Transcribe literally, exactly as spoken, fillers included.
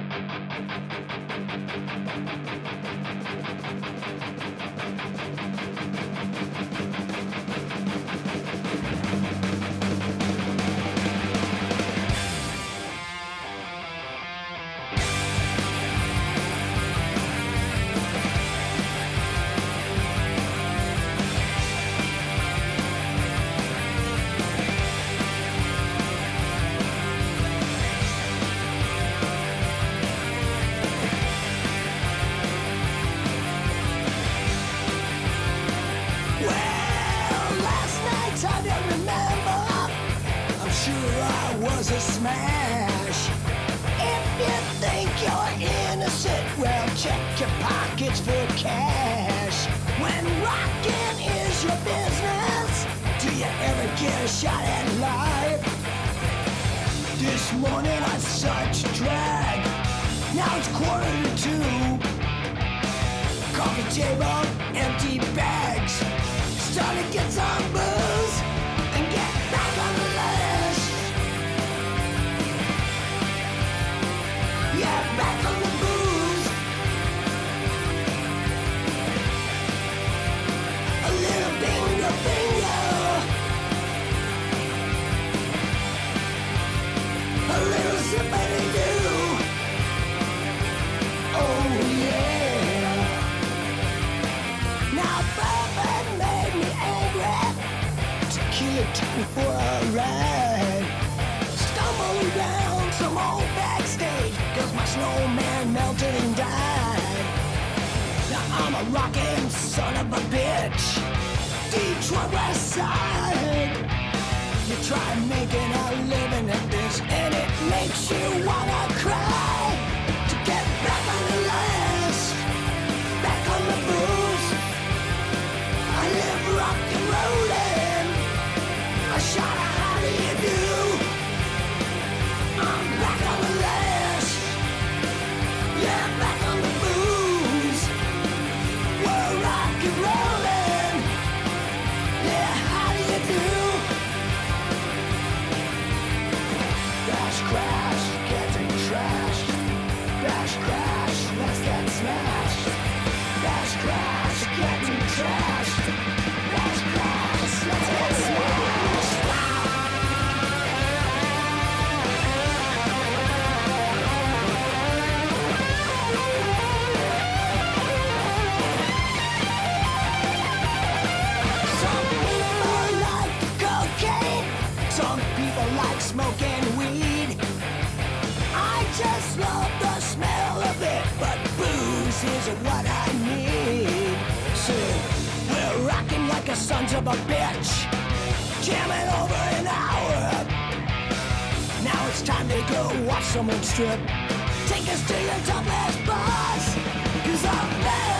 Was a smash. If you think you're innocent, well, check your pockets for cash. When rockin' is your business, do you ever get a shot at life? This morning I such drag. Now it's quarter to two. Coffee table, empty bags. Start to get some booze and get back on the lash. Yeah, back on the booze. A little bingo bingo. A little zippity-doo. Oh yeah. Now bourbon made me angry. Tequila took me for a ride. Stumbled down some old backstage, cause my snowman melted and died. Now I'm a rockin' son of a bitch. Detroit West Side. You try making a living at this and it makes you wanna cry. To get back on the lash, back on the booze. I live rock and rollin'. A shot of how do you do? I'm back on the lash. Yeah, back on the booze. We're rock and rollin'. Yeah, how do you do? Crash, crash, getting trashed. Crash, crash, let's get smashed. Crash, crash, getting trashed. Crash, crash, let's get smashed. Some people like smoking weed. I just love the smell of it, but booze isn't what I need. So we're rocking like a sons of a bitch, jamming over an hour. Now it's time to go watch someone strip. Take us to your topless bars, cause I'm better.